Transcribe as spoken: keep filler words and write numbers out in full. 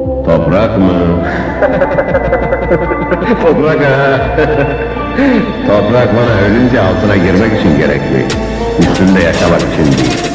Toprak mı? Toprak ha! Toprak bana ölünce altına girmek için gerekli. Üstünde yaşamak için değil.